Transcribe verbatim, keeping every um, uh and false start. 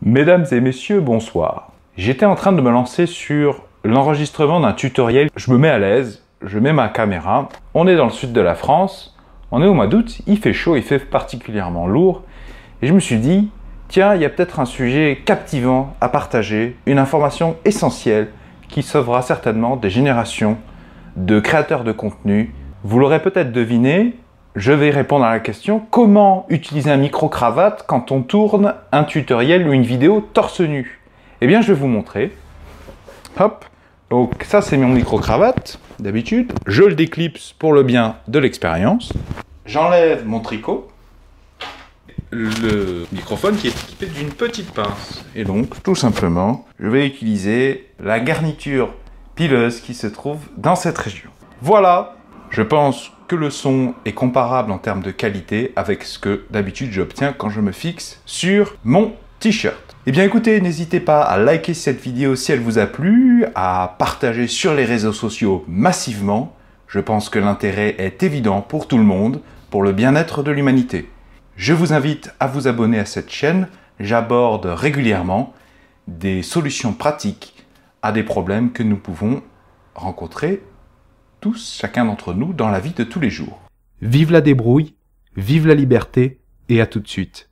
Mesdames et messieurs, bonsoir. J'étais en train de me lancer sur l'enregistrement d'un tutoriel. Je me mets à l'aise, je mets ma caméra. On est dans le sud de la France, on est au mois d'août, il fait chaud, il fait particulièrement lourd. Et je me suis dit, tiens, il y a peut-être un sujet captivant à partager, une information essentielle qui sauvera certainement des générations de créateurs de contenu. Vous l'aurez peut-être deviné, je vais répondre à la question « Comment utiliser un micro-cravate quand on tourne un tutoriel ou une vidéo torse nu ?» Eh bien, je vais vous montrer. Hop, donc ça c'est mon micro-cravate, d'habitude. Je le déclipse pour le bien de l'expérience. J'enlève mon tricot. Le microphone qui est équipé d'une petite pince. Et donc, tout simplement, je vais utiliser la garniture pileuse qui se trouve dans cette région. Voilà, je pense que le son est comparable en termes de qualité avec ce que d'habitude j'obtiens quand je me fixe sur mon t-shirt. Eh bien écoutez, n'hésitez pas à liker cette vidéo si elle vous a plu, à partager sur les réseaux sociaux massivement. Je pense que l'intérêt est évident pour tout le monde, pour le bien-être de l'humanité. Je vous invite à vous abonner à cette chaîne. J'aborde régulièrement des solutions pratiques à des problèmes que nous pouvons rencontrer tous, chacun d'entre nous, dans la vie de tous les jours. Vive la débrouille, vive la liberté et à tout de suite.